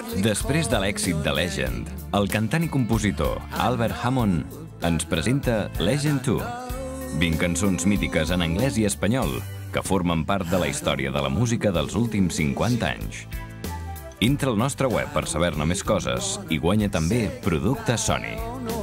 Després de l'èxit de Legend, el cantant i compositor Albert Hammond ens presenta Legend 2, 20 cançons mítiques en anglès i espanyol que formen part de la història de la música dels últims 50 anys. Entra al nostre web per saber-ne més coses i guanya també productes Sony.